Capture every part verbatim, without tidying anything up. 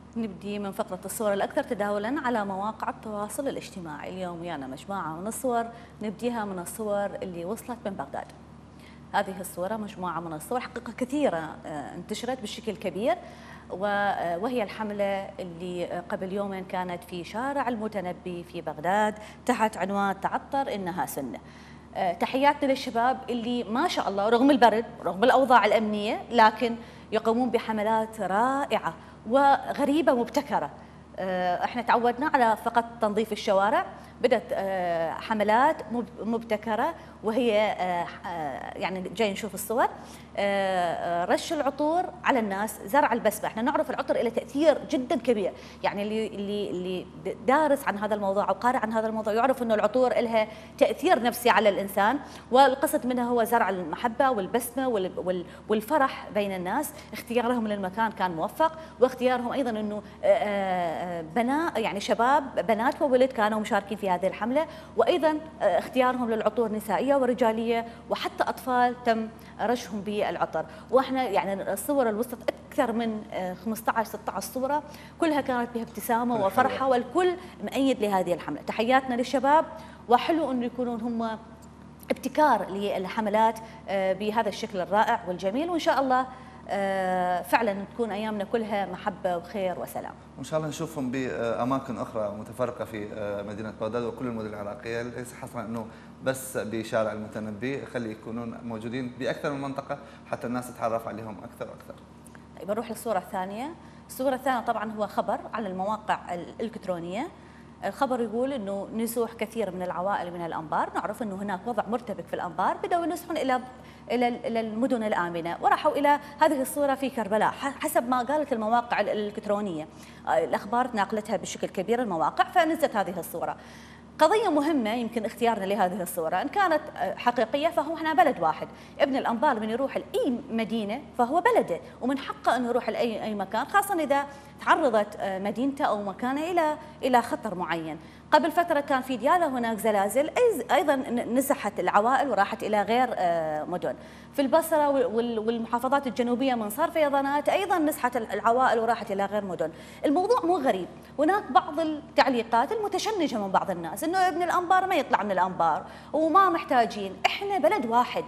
نبدي من فقرة الصور الأكثر تداولاً على مواقع التواصل الاجتماعي. اليوم ويانا مجموعة من الصور، نبديها من الصور اللي وصلت من بغداد. هذه الصورة مجموعة من الصور حقيقة كثيرة انتشرت بشكل كبير، وهي الحملة اللي قبل يومين كانت في شارع المتنبي في بغداد تحت عنوان تعطر إنها سنة. تحياتنا للشباب اللي ما شاء الله رغم البرد رغم الأوضاع الأمنية لكن يقومون بحملات رائعة وغريبة مبتكرة. احنا تعودنا على فقط تنظيف الشوارع، بدأت حملات مبتكرة وهي يعني جاي نشوف الصور. رش العطور على الناس، زرع البسمة. احنا نعرف العطر له تأثير جدا كبير، يعني اللي اللي اللي دارس عن هذا الموضوع او قارئ عن هذا الموضوع يعرف انه العطور لها تأثير نفسي على الانسان، والقصد منها هو زرع المحبة والبسمة والفرح بين الناس. اختيارهم للمكان كان موفق، واختيارهم ايضا انه بنات يعني شباب بنات وولد كانوا مشاركين في هذه الحملة، وايضا اختيارهم للعطور نسائية ورجالية، وحتى اطفال تم رشهم بالعطر. واحنا يعني الصور اللي وصلت اكثر من خمسة عشر ستة عشر صوره كلها كانت بها ابتسامه وفرحه، والكل مؤيد لهذه الحمله. تحياتنا للشباب، وحلو انه يكونون هم ابتكار للحملات بهذا الشكل الرائع والجميل، وان شاء الله فعلا تكون ايامنا كلها محبه وخير وسلام. وان شاء الله نشوفهم باماكن اخرى متفرقه في مدينه بغداد وكل المدن العراقيه، ليس حصرا انه بس بشارع المتنبي، خلي يكونون موجودين باكثر من منطقه حتى الناس تتعرف عليهم اكثر واكثر. طيب نروح للصوره الثانيه. الصوره الثانيه طبعا هو خبر على المواقع الالكترونيه. الخبر يقول انه نزوح كثير من العوائل من الانبار. نعرف انه هناك وضع مرتبك في الانبار، بداوا ينزحون الى الى الى المدن الامنه، وراحوا الى هذه الصوره في كربلاء حسب ما قالت المواقع الالكترونيه. الاخبار تناقلتها بشكل كبير المواقع، فنزلت هذه الصوره. قضية مهمة يمكن اختيارنا لهذه الصورة، إن كانت حقيقية فهو احنا بلد واحد. ابن الأنبار من يروح لأي مدينة فهو بلده، ومن حقه أن يروح لأي أي مكان، خاصة إذا تعرضت مدينته أو مكانه إلى إلى خطر معين. قبل فترة كان في ديالى هناك زلازل، أيضا نزحت العوائل وراحت إلى غير مدن. في البصرة والمحافظات الجنوبية من صار فيضانات، أيضا نزحت العوائل وراحت إلى غير مدن. الموضوع مو غريب، هناك بعض التعليقات المتشنجة من بعض الناس إنه ابن الأنبار ما يطلع من الأنبار وما محتاجين، إحنا بلد واحد.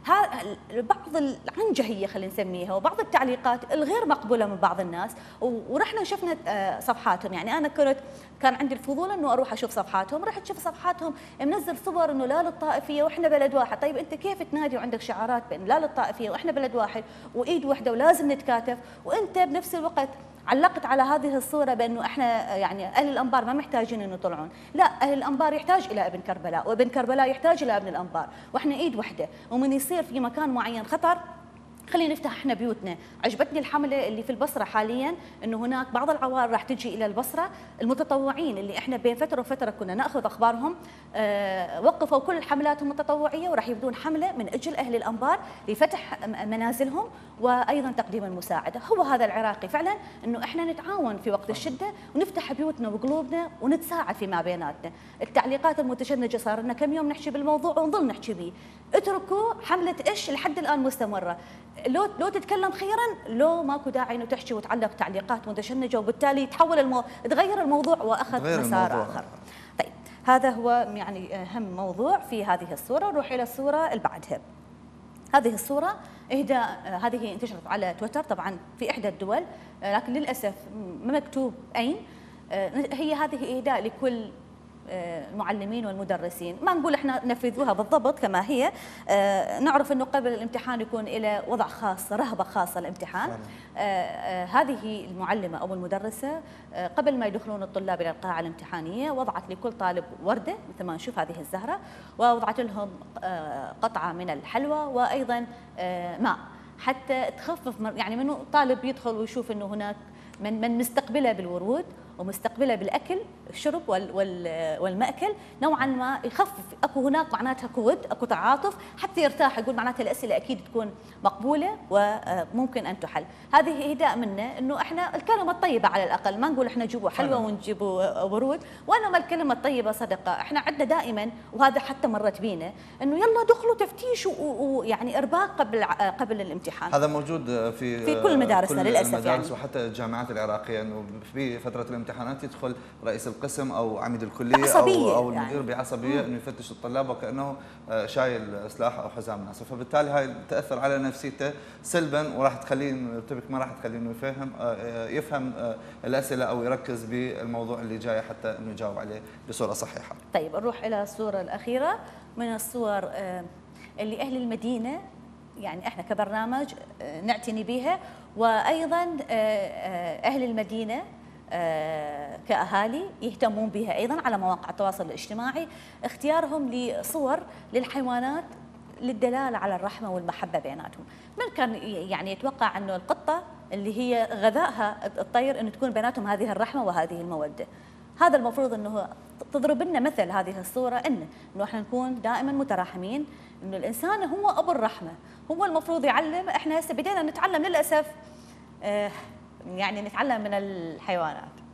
بعض العنجهيه خلينا نسميها، وبعض التعليقات الغير مقبوله من بعض الناس، ورحنا شفنا صفحاتهم. يعني انا كنت كان عندي الفضول انه اروح اشوف صفحاتهم، رحت شوف صفحاتهم منزل صور انه لا للطائفيه واحنا بلد واحد. طيب انت كيف تنادي وعندك شعارات بان لا للطائفيه واحنا بلد واحد وايد واحده ولازم نتكاتف، وانت بنفس الوقت علقت على هذه الصورة بأنه إحنا يعني أهل الأنبار ما محتاجين أنه يطلعون؟ لا، أهل الأنبار يحتاج إلى ابن كربلاء، وابن كربلاء يحتاج إلى ابن الأنبار، وإحنا إيد وحدة. ومن يصير في مكان معين خطر خلينا نفتح احنا بيوتنا. عجبتني الحمله اللي في البصره حاليا، انه هناك بعض العوائل راح تجي الى البصره، المتطوعين اللي احنا بين فتره وفتره كنا ناخذ اخبارهم اه وقفوا كل حملاتهم التطوعيه وراح يبدون حمله من اجل اهل الانبار لفتح منازلهم وايضا تقديم المساعده. هو هذا العراقي فعلا، انه احنا نتعاون في وقت الشده ونفتح بيوتنا وقلوبنا ونتساعد فيما بيناتنا. التعليقات المتشنجه صار لنا كم يوم نحكي بالموضوع ونظل نحكي به. اتركوا حمله ايش لحد الان مستمره. لو لو تتكلم خيرا، لو ماكو داعي انه تحكي وتعلق تعليقات متشنجه، وبالتالي يتحول المو... تغير الموضوع واخذ مسار اخر. طيب هذا هو يعني اهم موضوع في هذه الصوره. نروح الى الصوره اللي بعدها. هذه الصوره اهداء، هذه انتشرت على تويتر طبعا في احدى الدول، لكن للاسف ما مكتوب اين. هي هذه اهداء لكل المعلمين والمدرسين، ما نقول احنا نفذوها بالضبط كما هي. آه نعرف انه قبل الامتحان يكون الى وضع خاص، رهبه خاصه الامتحان. آه آه هذه المعلمه او المدرسه آه قبل ما يدخلون الطلاب الى القاعه الامتحانيه وضعت لكل طالب ورده مثل ما نشوف هذه الزهره، ووضعت لهم آه قطعه من الحلوى وايضا آه ماء حتى تخفف، يعني منه طالب يدخل ويشوف انه هناك من من مستقبله بالورود ومستقبله بالاكل الشرب والمأكل نوعا ما يخفف، اكو هناك معناتها اكو ود، اكو تعاطف، حتى يرتاح يقول معناتها الاسئله اكيد تكون مقبوله وممكن ان تحل. هذه اهداء منا انه احنا الكلمه الطيبه على الاقل، ما نقول احنا جيبوا حلوه ونجيبوا ورود، وانما الكلمه الطيبه صدقه. احنا عندنا دائما وهذا حتى مرت بينا انه يلا دخلوا تفتيش ويعني ارباك قبل قبل الامتحان. هذا موجود في في كل مدارسنا كل للاسف المدارس يعني. وحتى الجامعات العراقيه انه في فتره الامتحانات يدخل رئيس القسم او عميد الكليه عصبية او او يعني. المدير بعصبيه انه يفتش الطلاب وكانه شايل سلاح او حزام ناصف، فبالتالي هاي تاثر على نفسيته سلبا وراح تخليه يرتبك، ما راح تخليه انه يفهم يفهم الاسئله او يركز بالموضوع اللي جاي حتى انه يجاوب عليه بصوره صحيحه. طيب نروح الى الصوره الاخيره من الصور اللي اهل المدينه يعني احنا كبرنامج نعتني بها، وايضا اهل المدينه كاهالي يهتمون بها ايضا على مواقع التواصل الاجتماعي، اختيارهم لصور للحيوانات للدلاله على الرحمه والمحبه بيناتهم. من كان يعني يتوقع انه القطه اللي هي غذائها الطير انه تكون بيناتهم هذه الرحمه وهذه الموده. هذا المفروض انه تضرب لنا مثل هذه الصوره، انه انه احنا نكون دائما متراحمين، انه الانسان هو ابو الرحمه، هو المفروض يعلم. احنا هسه بدينا نتعلم للاسف، يعني نتعلم من الحيوانات.